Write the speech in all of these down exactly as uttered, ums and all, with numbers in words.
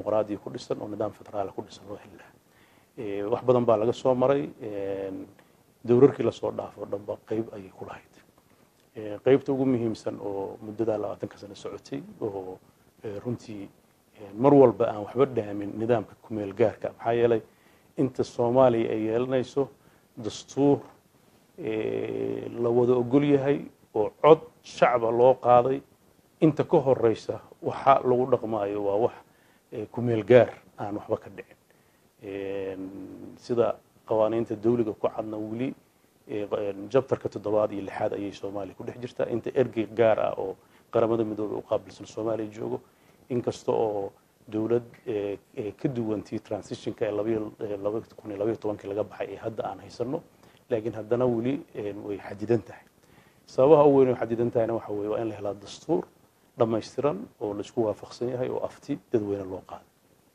dimuqraadi ku dhisan oo nidaam federaal ku dhisan loo heli lahaa ee wax badan baa laga soo maray ee dowladkii la soo dhaafo dhanba qayb ay ku lahayd ee qaybta ugu muhiimsan oo muddada labaatan ka sano socotay oo runtii mar walba aan waxba dhaamin nidaamka ku meel gaarka maxaa yeelay inta Soomaaliya ay yeelanayso dastuur ee la wada ogol yahay oo cod shacab loo qaaday inta ka horeysa waxa lagu dhaqmaayo waa wax ku meel gaar aan waxba ka dhicin ee sida qawaaniinta dawliga ku cadna wali jabtarka toddobaad iyo lixaad ayay Soomaaliya ku dhex jirtaa inta ergey gaar ah oo qaramada midoobay u qaabilsan Soomaaliya joogo inkasta oo dawlad ka duwantii transitionka laba kun iyo laba iyo toban laga baxay ee hadda aan haysano laakiin haddana wali way xadidan tahay sababaha ugu weyn ee xadidan tahayna waxa weeye waa in la helo dastuur dhammaystiran oo la isku waafaqsan yahay oo afti dadweyne loo qaado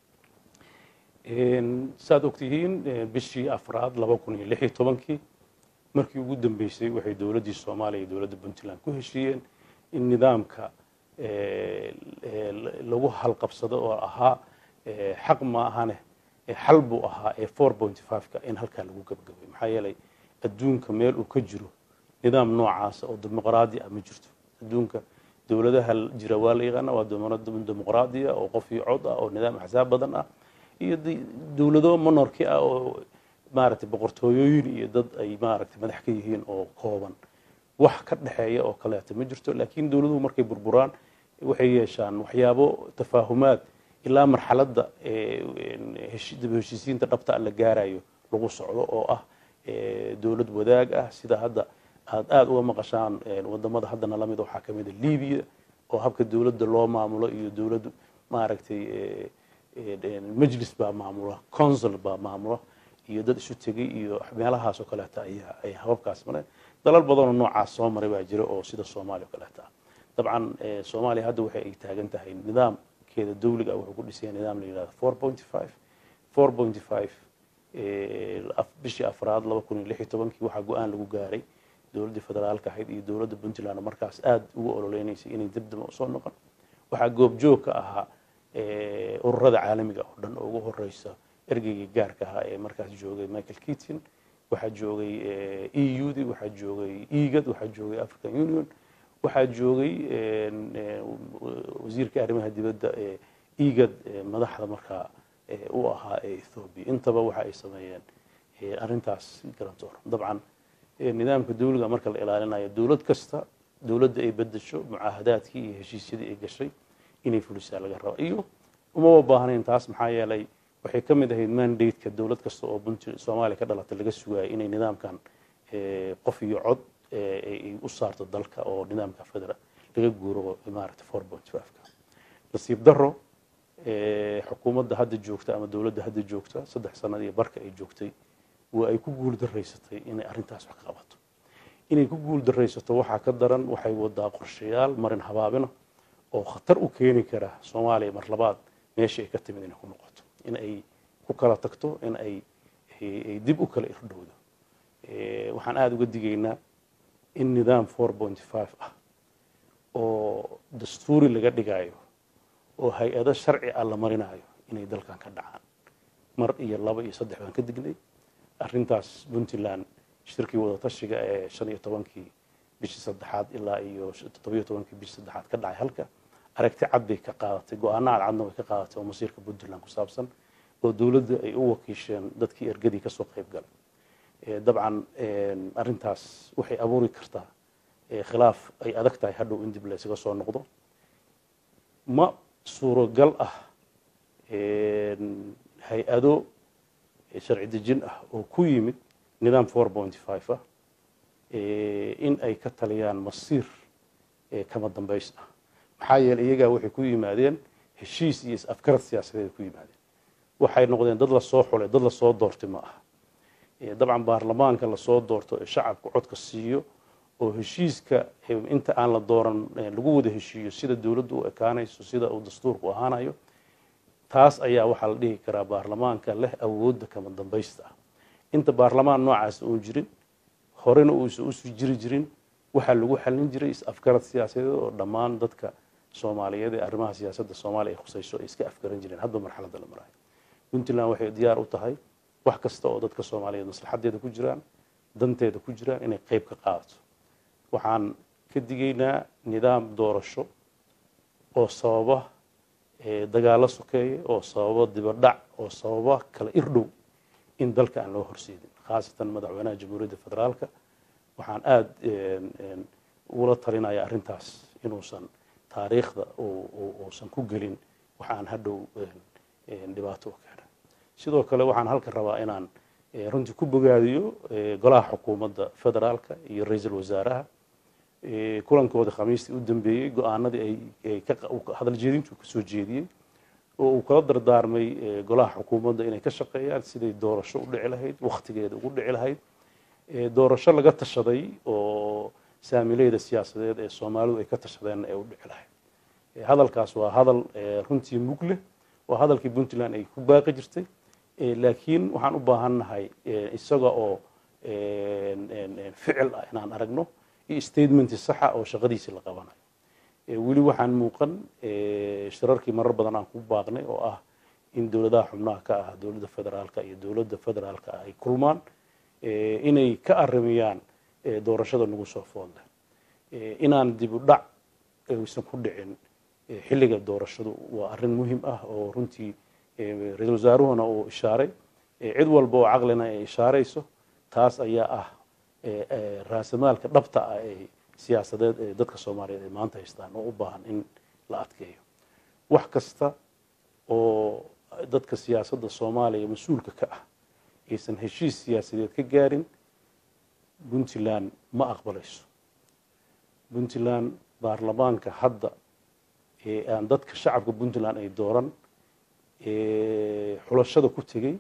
een saad ogtihiin bishii afraad laba kun iyo lix iyo toban markii ugu dambeysay waxay dawladda Soomaaliya iyo dawladda Puntland ku heshiiyeen in nidaamka ee lagu halqabsado oo ahaa xaq ma ahane xal buu ahaa ee four point five ka in halka lagu gabagabay maxaa yeelay adduunka meel uu ka jiro nidaam noocaas oo dimuqraadi ah ma jirto adduunka dawladaha jira waa la yaqaan waa dimuqraadi ah oo qof iyo cod ah oo nidaam axsaab badan ah iyo dawlado monarchy ah oo maaragtay boqortooyooyin iyo dad ay maaragtay madax ka yihiin oo kooban wax ka dhaxeeya oo kale ma jirto laakiin dawladuhu markay burburaan waxay yeeshaan waxyaabo tafaahumaad ilaa marxaladda ee heshiisiinta dhabta la gaarayo lagu socdo oo ah dawlad wadaag ah sida hadda aad aad uga maqashaan wadamada haddana la mid waxa kamid ah Liibiya oo habka dawladda loo maamulo iyo dawladdu maaragtay majlis baa maamula council baa maamula iyo dad isu tagay iyo meelahaas oo kale ah ay hababkaas maray dalal badan oo noocaas soo maray baa jira oo sida Soomaaliya kale ah dabcan Soomaaliya hadda waxay ay taagan tahay nidaamkeeda dawliga wuxuu ku dhisay nidaam la yiraahdo four point five four point five ee bishii afraad laba kun iyo lix iyo toban waxa go'aan lagu gaaray dawladda federaalka ahayd iyo dawladda Puntland markaas aad ugu ololeynaysa inay dib dib u soo noqon waxa goob joog ka ahaa ee ururada caalamiga oo dhan ugu horeysa ergeyga gaarka ah ee markaas joogay Michael Keating waxa joogay E U D waxa joogay IGAD waxa joogay African Union waxa joogay wasiirka arrimaha dibadda ee IGAD madaxda markaa uu ahaa Ethiopia intaba waxa ay sameeyeen arintaas garantoor dabcan nidaamka dawliga marka la ilaalinayo dawlad kasta dawladda ay bedesho mucaahadaadkii iyo heshiisyadii ay gashay inay fulisaa laga rabo iyo uma baahneen taas maxaa yeelay waxay kamid ahayd mandate-ka dawlad kasta oo Puntland Soomaaliya ka dhalatay laga sugayay inay nidaamkan ee qof iyo cod ee u saarto dalka oo nidaamka federaal laga guuro imaarada four point five ka nasiib daro ee xukuumadda hadda joogta ama dawladda hadda joogta saddex sanad iyo barka ay joogtay waa ay ku guul dareysatay inay arintaas wax ka qabato inay ku guul dareysato waxa ka daran waxay wadaa qorshayaal marin habaabina oo khatar u keeni kara Soomaaliya mar labaad meeshii ay ka timid inay ku noqoto in ay ku kala tagto in ay dib u kala irdhowdo ee waxaan aad uga digaynaa in nidaam four point five ah oo dastuuri laga dhigayo oo hay'ado sharci ah la marinayo inay dalkan ka dhacaan mar iyo laba iyo saddex baan ka dignay arintaas Puntland shirkii wada tashiga ee shan iyo toban bishii saddexaad ilaa iyo toddoba iyo toban bishii saddexaad ka dhacay halka aragti cad bay ka qaadatay go'aano cadna way ka qaadatay oo masiirka Puntland ku saabsan oo dawladda ay u wakiisheen dadkii ergadii ka soo qayb galay ee dabcan arintaas waxay abuuri kartaa khilaaf ay adag tahay hadhow in dib la isaga soo noqdo ma suuragal ah hay'ado sharci dejin ah oo ku yimid nidaam four point five ah in ay ka taliyaan masiir kama dambays ah maxaa yeelay iyaga waxay ku yimaadeen heshiis iyo afkaar siyaasadeed ku yimaadeen waxay noqdeen dad la soo xulay dad la soo doortay ma aha dabcan baarlamaanka la soo doorto ee shacabku codka siiyo oo heshiiska inta aan la dooran lagu wada heshiiyo sida dawladdu u ekaanayso sida uu dastuurku ahaanayo taas ayaa waxa la dhihi karaa baarlamaanka leh awoodda kama dambaysta ah inta baarlamaan noocaas uu jirin horena uu soo jiri jirin waxa lagu xalin jiray is afkarad siyaasadeed oo dhammaan dadka soomaaliyeed ee arrimaha siyaasadda soomaaliya ay khusayso ay iska afgaran jireen hadba marxaladda la marayo puntland waxay diyaar u tahay wax kasta oo dadka soomaaliyeed maslaxadeeda ku jiraan danteeda ku jiraan inay qayb ka qaadato waxaan ka digaynaa nidaam doorasho oo sababa dagaalo sokeeye oo sababa dibadhac oo sababa kala irdhow in dalka aan loo horseedin khaasatan madaxweynaha jamhuuriyadda federaalka waxaan aada ugula talinayaa arrintaas inuusan taariikhda uusan ku gelin waxaan hadhow dhibaato u keena sidoo kale waxaan halka rabaa inaan runtii ku bogaadiyo golaha xukuumadda federaalka iyo ra-iisul wasaaraha kulankooda khamiistii u dambeeyey go-aanadii ay hadal jeedintu ka soo jeediyey oo uu kala dardaarmay golaha xukuumadda inay ka shaqeeyaan siday doorasho u dhici lahayd wakhtigeeda ugu dhici lahayd doorasho laga tashaday oo saamileyda siyaasadeed ee soomaalidu ay ka tashadeen ee u dhici lahayd hadalkaas waa hadal runtii mug leh waa hadalkii puntland ay ku baaqi jirtay laakiin waxaan u baahannahay isaga oo ficil ah inaan aragno iyo statementi saxa oo shaqadiisii la qabanayo weli waxaan muuqan shirarkii marar badan aan ku baaqnay oo ah in dowladaha xubnaha ka ah dowladda federaalka iyo dowladda federaalka ah ay kulmaan inay ka arimiyaan doorashada nagu soo foodle inaan dib u dhac aysan ku dhicin xilliga doorashadu waa arrin muhiim ah oo runtii ra-iisul wasaaruhuna uu ishaaray cid walba oo caqlina ay ishaarayso taas ayaa ah raasamaalka dhabta ah ee siyaasadeed ee dadka soomaaliyeed ay maanta haystaan oo u baahan in la adkeeyo wax kasta oo dadka siyaasadda soomaaliya mas-uulka ka ah aysan heshiis siyaasadeed ka gaarin puntland ma aqbalayso puntland baarlamaanka hadda ee aan dadka shacabka puntland ay dooran xulashada ku tegey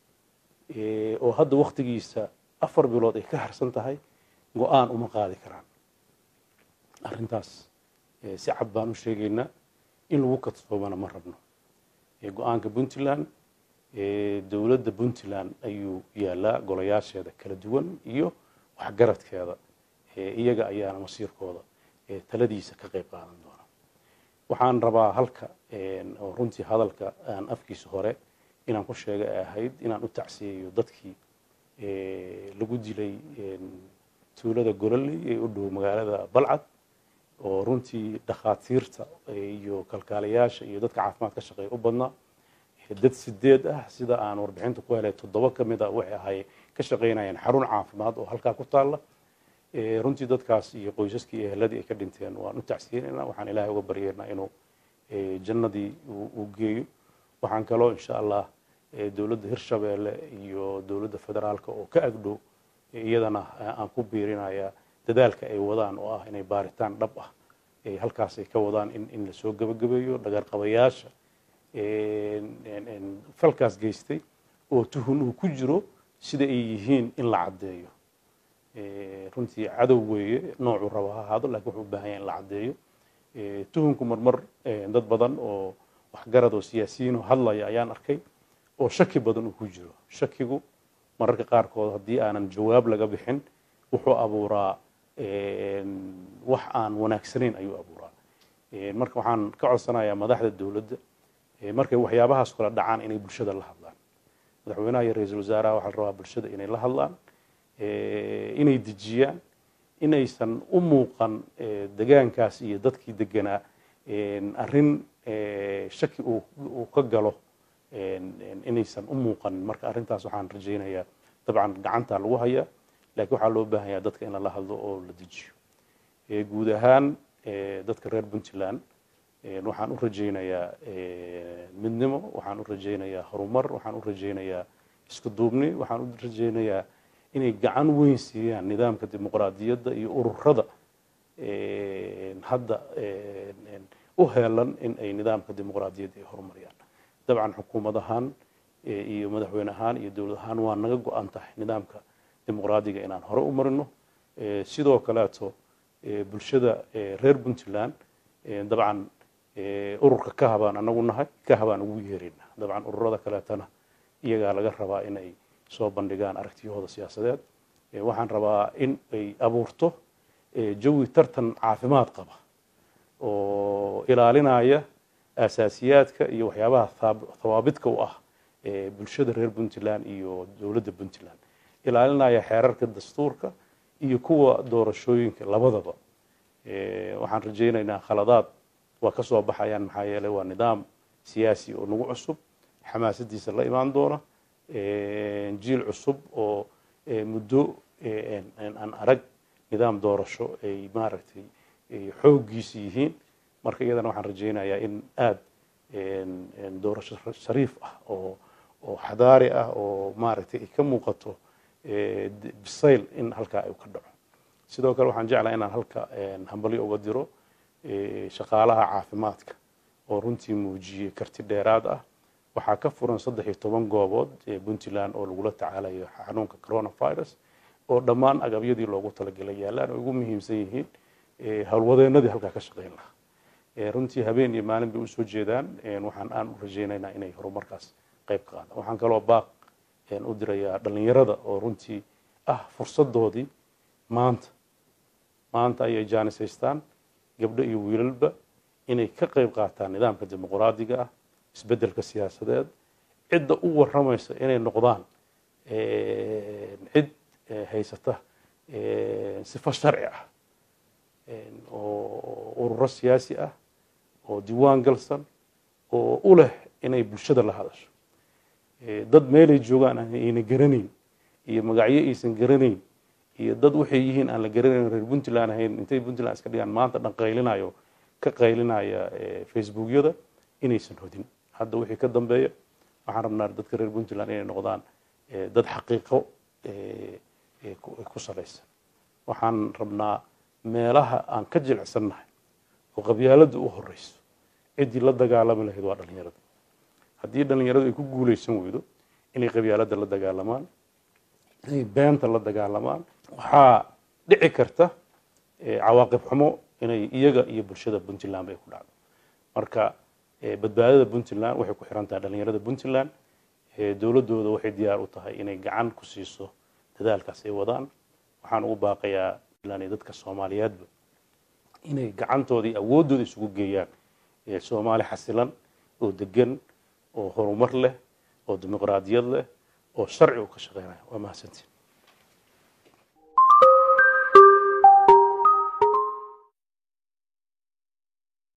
oo hadda wakhtigiisa afar bilood ay ka harsan tahay go-aan uma qaadi karaan arrintaas si cad baan u sheegaynaa in lagu kadsoomana ma rabno go-aanka puntland dowladda puntland ayuu yaalaa golayaasheeda kala duwan iyo waxgaradkeeda iyaga ayaana masiirkooda taladiisa ka qayb qaadan doona waxaan rabaa halka oo runtii hadalka aan afkiisa hore inaan ku sheega ay ahayd inaan u tacsiyeeyo dadkii lagu dilay tuulada gololey ee u dhow magaalada balcad oo runtii dhakhaatiirta iyo kalkaalayaasha iyo dadka caafimaad ka shaqeeya u badnaa dad sideed ah sida aan warbixinta ku helay toddoba ka mid a waxay ahay ka shaqaynayeen xarun caafimaad oo halkaa ku taalla runtii dadkaas iyo qoysaskii eheladii ay ka dhinteen waan u tacsiyeynayna waxaan ilaahay uga baryeynaa inuu jannadii uu geeyo waxaan kaloo insha allah dowladda hirshabeelle iyo dowladda federaalka oo ka agdhow iyadana aan ku biirinayaa dadaalka ay wadaan oo ah inay baaritaan dhab ah halkaas ay ka wadaan in in lasoo gabagabeeyo dhagarqabayaasha falkaas geystay oo tuhun uu ku jiro sida ay yihiin in la caddeeyo runtii cadow weeye noocuu rabo ha ahaado laakiin wuxuu u baahan yahay in la caddeeyo tuhunku marmar dad badan oo waxgarad oo siyaasiyiin oo hadlaya ayaan arkay oo shaki badan uu ku jiro shakigu mararka qaarkood haddii aanan jawaab laga bixin wuxuu abuuraa wax aan wanaagsanayn ayuu abuuraa marka waxaan ka codsanayaa madaxda dowladda markay waxyaabahaas kala dhacaan inay bulshada la hadlaan madaxweynaha iyo ra-iisul wasaaraha waxaa la rabaa bulshada inay la hadlaan inay dejiyaan inaysan u muuqan degaankaas iyo dadkii deganaa arrin shaki uu ka galo inaysan u muuqan marka arrintaas waxaan rajaynayaa dabcan gacanta lagu hayaa laakiin waxaa loo baahan yahay dadka in lala hadlo oo la dejiyo guud ahaan dadka reer puntland waxaan u rajaynayaa midnimo waxaan u rajaynayaa horumar waxaan u rajaynayaa isku duubni waxaan u rajaynayaa inay gacan weyn siiyaan nidaamka dimuqraadiyadda iyo ururada hadda u heelan in ay nidaamka dimuqraadiyadda ay horumariyaan dabcan xukuumad ahaan iyo madaxweyne ahaan iyo dowlad ahaan waa naga go-an tahay nidaamka dimuqraadiga inaan hore u marino sidoo kaleeto bulshada reer puntland dabcan ururka ka habaan anagu nahay ka habaan ugu yeerina dabcan ururada kaleetana iyagaa laga rabaa in ay soo bandhigaan aragtiyahooda siyaasadeed waxaan rabaa in ay abuurto jawi tartan caafimaad qaba oo ilaalinaya asaasiyaadka iyo waxyaabaha thawaabidka u ah bulshada reer Puntland iyo dowladda Puntland, ilaalinaya xeerarka dastuurka iyo kuwa doorashooyinka labadaba. waxaan rajaynaynaa khaladaad waa ka soo baxayaan, maxaa yeelay waa nidaam siyaasi oo nagu cusub, xamaasadiisa la imaan doona, jiil cusub oo muddo aan arag nidaam doorasho ay maaragtay xooggiisa yihiin. marka iyadana waxaan rajaynayaa in aad doorasho shariif ah oo oo xadaari ah oo maaragtay ka muuqato bisayl in halkaa ay ka dhaco. sidoo kale waxaan jeclahay inaan halka hambalyo uga diro shaqaalaha caafimaadka oo runtii muujiyey karti dheeraad ah. waxaa ka furan saddex iyo toban goobood ee Puntland oo lagula tacaalayo xanuunka coronavirus, oo dhammaan agabyadii loogu talagalay yaalaan oo ugu muhiimsan yihiin hawlwadeennadii halkaa ka shaqayn lahaa. runtii habeen iyo maalin bay u soo jeedaan. waxaan aan u rajaynaynaa inay horumarkaas qayb ka qaadaan. waxaan kaloo baaq u dirayaa dhalinyarada oo runtii ah fursadoodii maanta maanta ayay jaanisaystaan, gabdho iyo wiilalba, inay ka qayb qaataan nidaamka dimuqraadiga ah, isbeddelka siyaasadeed, cidda u warramaysa inay noqdaan cid haysata sifo sharci ah oo ururo siyaasi ah oo diiwaan galsan oo u leh inay bulshada la hadasho. dad meelay joogaan ayna garanayn iyo magacyo aysan garanayn iyo dad waxay yihiin aan la garanayn reer Puntland ahayn, intay Puntland iska dhigaan maanta dhan qaylinayo ka qaylinaya facebookyada inaysan hodin. hadda wixii ka dambeeya waxaan rabnaa dadka reer Puntland inay noqdaan dad xaqiiqo ku salaysan. waxaan rabnaa meelaha aan ka jilicsannahay oo qabyaaladda u horeyso ciddii la dagaalami lahayd waa dhalinyarada. haddii dhalinyaradu ay ku guulaysan weydo inay qabyaaladda la dagaalamaan, inay beenta la dagaalamaan, waxaa dhici karta cawaaqib xumo inay iyaga iyo bulshada Puntland bay ku dhacdo. marka badbaadada Puntland waxay ku xiran tahay dhalinyarada Puntland. dowladooda waxay diyaar u tahay inay gacan ku siiso dadaalkaas ay wadaan. waxaan ugu baaqayaa dadka Soomaaliyeedba inay gacantoodii awoodooda isugu geeyaan Soomaali xasilan oo degan oo horumar leh oo dimuqraadiyad leh oo sharci u ka shaqeynaya. waa mahadsantiin.